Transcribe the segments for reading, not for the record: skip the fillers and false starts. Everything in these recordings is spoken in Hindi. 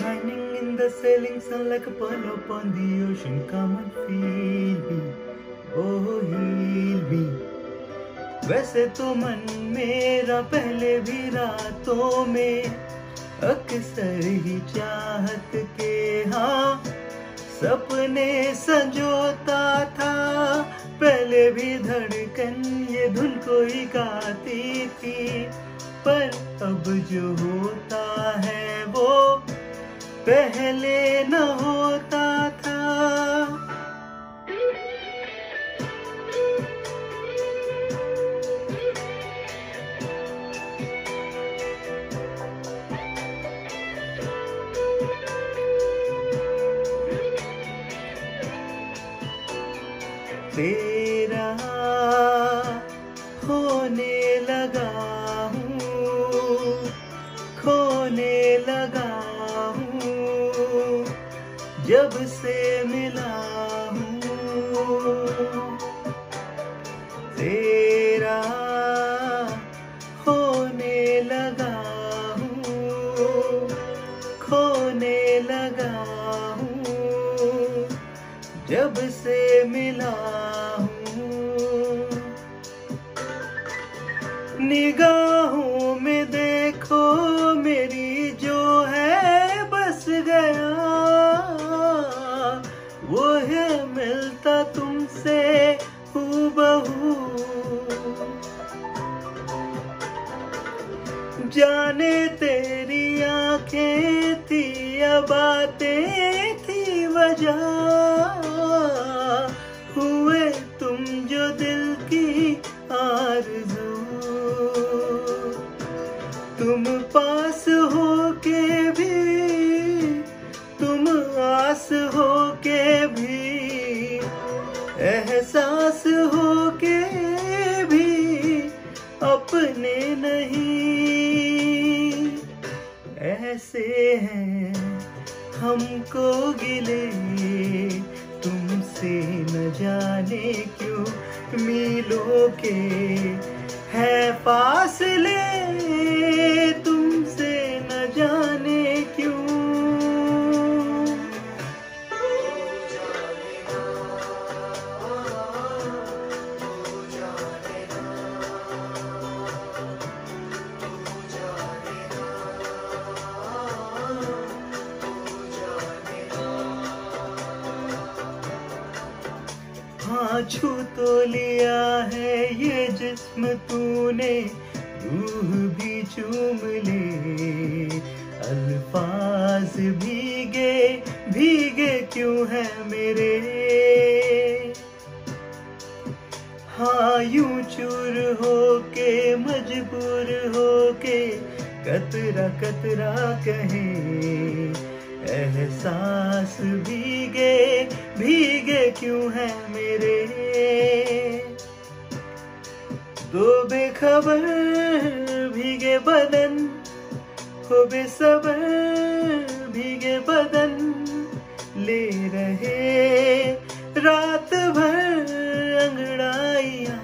Shining in the sailing sun like a pearl upon the ocean. Come and feel me, oh heal me. वैसे तो मन मेरा पहले भी रातों में अक्सर ही चाहत के हाँ सपने संजोता था। पहले भी धड़कन ये धुन कोई गाती थी, पर अब जो होता है वो पहले न होता था। तेरा होने लगा हूँ, खोने लगा हूँ, जब से मिला हूँ। तेरा होने लगा हूँ, खोने लगा हूँ, जब से मिला हूँ। निगाहों में देखो मेरी जो है बस गया, वो है मिलता तुमसे हूबहू। जाने तेरी आंखें थी या बातें थी वजह, हुए तुम जो दिल की आरज़ू। तुम पास हो के भी, तुम आस हो के भी, एहसास हो के भी अपने नहीं। ऐसे हैं हमको गिले तुमसे न जाने क्यों, मीलों के है फासले तुमसे न जाने क्यों। हाँ छू तो लिया है ये जिस्म तूने, रूह भी चूम ले। अल्फाज भीगे भीगे क्यों है मेरे, हाँ यूं चूर होके मजबूर होके कतरा कतरा कहे। एहसास भीगे भीगे क्यों है मेरे, दो बेखबर भीगे बदन हो बेसबर भीगे बदन, ले रहे रात भर अंगड़ाइयाँ।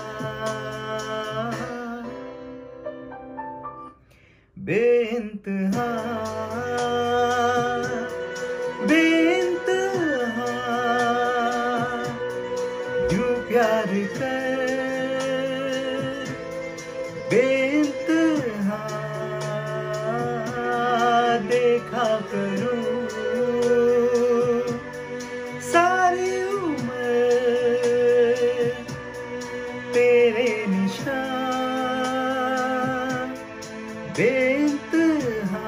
बेइंतहा बेइंतहा यूं प्यार कर, बेइंतहा देखा करूं सारी उम्र तेरे निशान। बेइंतहा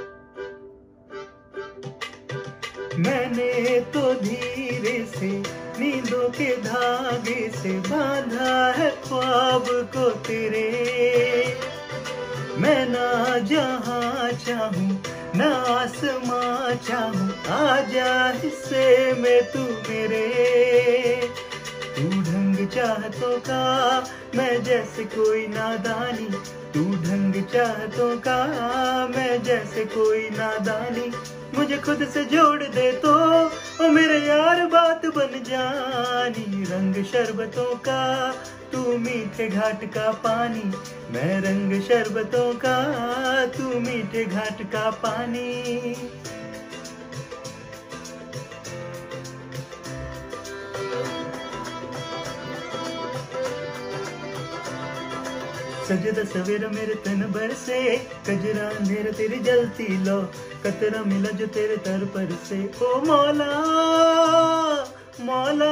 मैंने तो धीरे से नींदों के धागे से बांधा है ख्वाब को तेरे। मैं ना जहां चाहूं ना आसमां चाहूं, आजा हिस्से में तू मेरे। तू ढंग चाहतों का मैं जैसे कोई नादानी, तू ढंग चाहतों का मैं जैसे कोई नादानी। मुझे खुद से जोड़ दे तो ओ मेरे यार बात बन जानी। रंग शरबतों का तू मीठे घाट का पानी, मैं रंग शरबतों का तू मीठे घाट का पानी। सजदा सवेरा मेरे तन बरसे, कजरा अंधेरा तेरी जलती लो, कतरा मिला जो तेरे तर पर से। ओ मौला मौला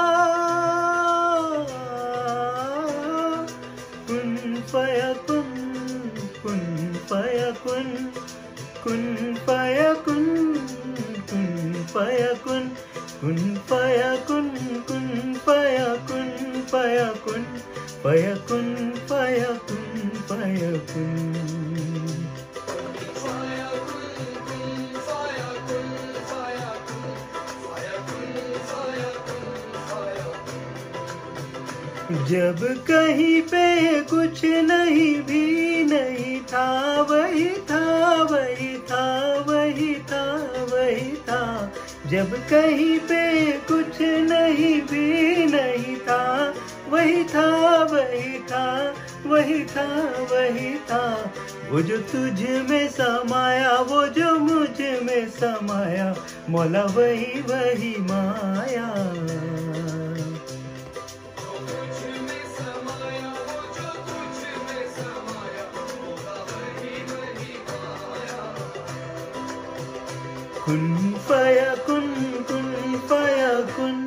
कुन फयकुन, कुन फयकुन, कुन फयकुन, कुन फयकुन, कुन फयकुन, कुन फयकुन, फयकुन फयकुन फयकुन फयकुन। जब कहीं पे कुछ नहीं भी नहीं था, वही था वही था वही था वही था। जब कहीं पे कुछ नहीं भी नहीं था, वही था वही था वही था वही था। वो जो तुझ में समाया, वो जो मुझ में समाया, मौला वही वही माया। कुन फयकुन, कुन फयकुन,